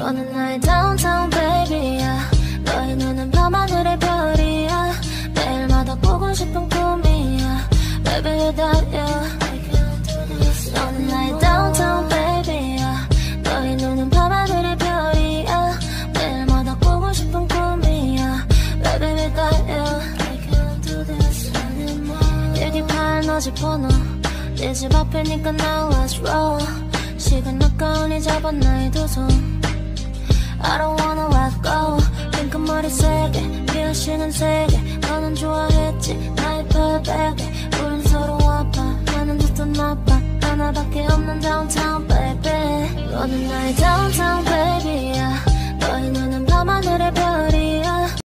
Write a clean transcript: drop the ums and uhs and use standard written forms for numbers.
너는 나의 downtown baby야. 너의 눈은 밤하늘의 별이야. 매일마다 보고 싶은 꿈이야. Baby without you I can't do this. 너는 나의 downtown baby야. 너의 눈은 밤하늘의 별이야. 매일마다 보고 싶은 꿈이야. Baby without you I can't do this anymore. 일기파일 너집 번호 내 집 앞이니까 now let's roll. 시간 아까우니 잡아 나의 두 손. I don't wanna let go. 핑크머리 세게 피어싱은 세게 너는 좋아했지 나의 펄백에. 우린 서로 아파 나는 듣던 아파 하나밖에 없는 downtown baby. 너는 나의 downtown